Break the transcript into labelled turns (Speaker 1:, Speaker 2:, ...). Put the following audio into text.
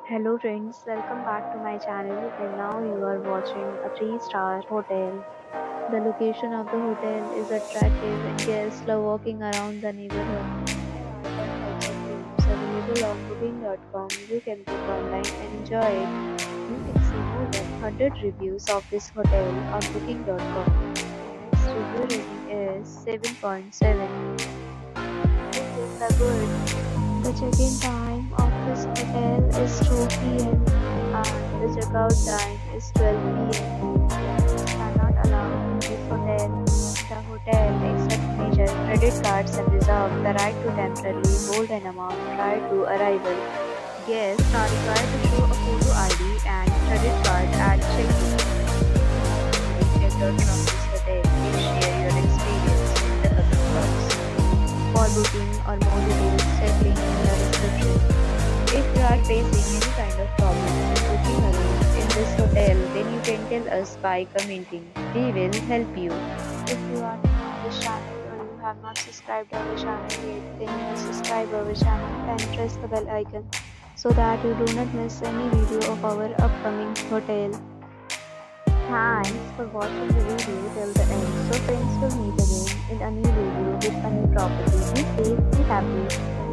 Speaker 1: Hello friends, welcome back to my channel and now you are watching a 3-star hotel. The location of the hotel is attractive and guests love walking around the neighborhood. There are 10 types of rooms available on booking.com. You can book online and enjoy it. You can see more than 100 reviews of this hotel on booking.com. Its review rating is 7.7, which is the good. The check-in time of this hotel is 2 p.m. and the checkout time is 12 p.m. Pets are not allowed in this hotel. The hotel accepts major credit cards and reserves the right to temporarily hold an amount prior to arrival. Guests are required to show a photo ID and credit card at check-in. If you have already checked out from this hotel, please share your experience in the comment box. For booking or more details, check link in the description. If you are facing any kind of problem in booking a room in this hotel, then you can tell us by commenting. We will help you. If you are new on this channel or you have not subscribed our channel yet, then you must subscribe our channel and press the bell icon so that you do not miss any video of our upcoming hotel. Thanks for watching the video till the end. So friends, will meet again in a new video with a new property. Be safe, be happy.